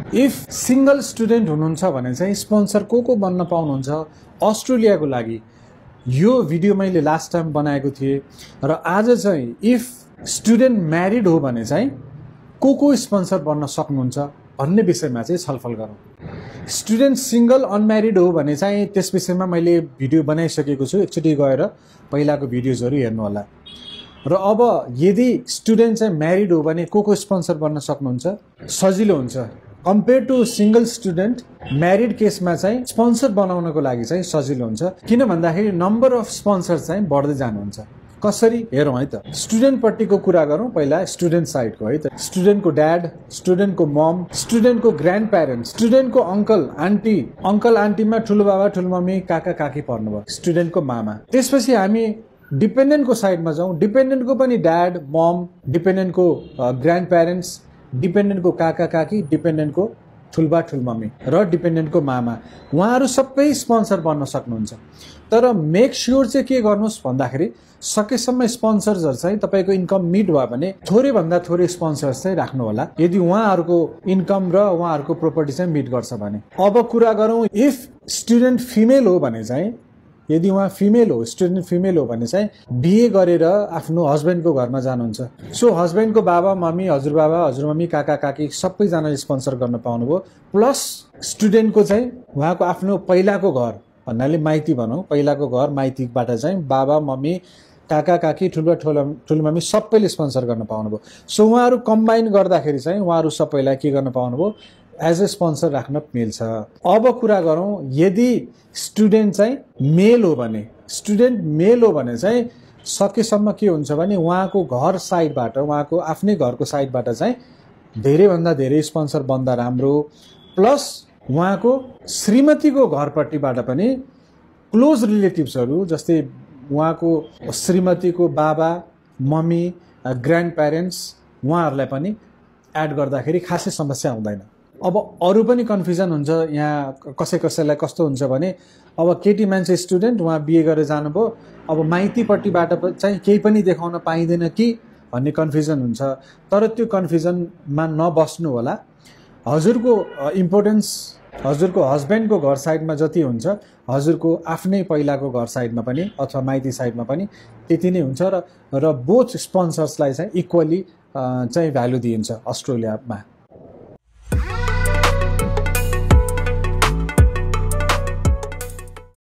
If single student हुनुहुन्छ भने चाहिँ स्पोन्सर को बन्न पाउनुहुन्छ अस्ट्रेलियाको लागि। यो भिडियो मैले लास्ट टाइम बनाएको थिएँ र आज चाहिँ इफ स्टुडेन्ट म्यारिड हो भने चाहिँ को स्पोन्सर बन्न सक्नुहुन्छ भन्ने विषयमा चाहिँ छलफल गरौँ। स्टुडेन्ट सिंगल अनम्यारिड हो भने चाहिँ त्यस विषयमा मैले भिडियो बनाइसकेको छु, एकचोटि गएर पहिलाको भिडियोजहरू हेर्नु होला। र अब यदि स्टुडेन्ट चाहिँ म्यारिड हो भने को स्पोन्सर बन्न सक्नुहुन्छ, सजिलो हुन्छ compare to single student. Married केसमा चाहिँ स्पोन्सर बनाउनको लागि चाहिँ सजिलो हुन्छ, किन भन्दाखेरि नम्बर अफ स्पोन्सर चाहिँ बढ्दै जानुहुन्छ। कसरी हेरौँ है त। स्टुडेन्टपट्टिको कुरा गरौँ पहिला, स्टुडेन्ट साइडको है त। स्टुडेन्टको ड्याड, स्टुडेन्टको मम, स्टुडेन्टको ग्रान्ड प्यारेन्ट्स, स्टुडेन्टको अङ्कल आन्टीमा ठुलो बाबा ठुलो मम्मी काका काकी पर्नुभयो, स्टुडेन्टको मामा। त्यसपछि हामी डिपेन्डेन्टको साइडमा जाउँ। डिपेन्डेन्टको पनि ड्याड मम, डिपेन्डेन्टको ग्रान्ड प्यारेन्ट्स, डिपेन्डेन्टको काका काकी, डिपेन्डेन्टको ठुलबा ठुलमम्मी र डिपेन्डेन्टको मामा, उहाँहरू सबै स्पोन्सर बन्न सक्नुहुन्छ। तर मेक स्योर चाहिँ के गर्नुहोस् भन्दाखेरि सकेसम्म स्पोन्सर्सहरू चाहिँ तपाईँको इन्कम मिट भयो भने थोरै भन्दा थोरै स्पोन्सर्स चाहिँ राख्नु होला, यदि उहाँहरूको इन्कम र उहाँहरूको प्रोपर्टी चाहिँ मिट गर्छ भने। अब कुरा गरौँ इफ स्टुडेन्ट फिमेल हो भने चाहिँ, यदि उहाँ फिमेल हो, स्टुडेन्ट फिमेल हो भने चाहिँ बिए गरेर आफ्नो हस्बेन्डको घरमा जानुहुन्छ। सो हस्बेन्डको बाबा मम्मी, हजुरबाबा हजुरमम्मी काका काकी सबैजनाले स्पोन्सर गर्न पाउनुभयो। प्लस स्टुडेन्टको चाहिँ उहाँको आफ्नो पहिलाको घर भन्नाले माइती भनौँ, पहिलाको घर माइतीबाट चाहिँ बाबा मम्मी काका काकी ठुलो मम्मी सबैले स्पोन्सर गर्न पाउनुभयो। सो उहाँहरू कम्बाइन गर्दाखेरि चाहिँ उहाँहरू सबैलाई के गर्न पाउनुभयो, एज ए स्पोन्सर राख्न मिल्छ। अब कुरा गरौँ यदि स्टुडेन्ट चाहिँ मेल हो भने, स्टुडेन्ट मेल हो भने चाहिँ सकेसम्म के हुन्छ भने उहाँको घर साइडबाट, उहाँको आफ्नै घरको साइडबाट चाहिँ धेरैभन्दा धेरै स्पोन्सर बन्दा राम्रो। प्लस उहाँको श्रीमतीको घरपट्टिबाट पनि क्लोज रिलेटिभ्सहरू, जस्तै उहाँको श्रीमतीको बाबा मम्मी ग्रान्ड प्यारेन्ट्स, उहाँहरूलाई पनि एड गर्दाखेरि खासै समस्या हुँदैन। अब अरू पनि कन्फ्युजन हुन्छ यहाँ, कसैलाई कस्तो हुन्छ भने अब केटी मान्छे स्टुडेन्ट उहाँ बिए गरेर जानुभयो, अब माइतीपट्टिबाट चाहिँ केही पनि देखाउन पाइँदैन कि भन्ने कन्फ्युजन हुन्छ। तर त्यो कन्फ्युजनमा नबस्नु होला। हजुरको इम्पोर्टेन्स हजुरको हस्बेन्डको घर साइडमा जति हुन्छ, हजुरको आफ्नै पहिलाको घर साइडमा पनि अथवा माइती साइडमा पनि त्यति नै हुन्छ। र बोथ स्पोन्सर्सलाई चाहिँ इक्वली चाहिँ भ्यालु दिइन्छ अस्ट्रेलियामा।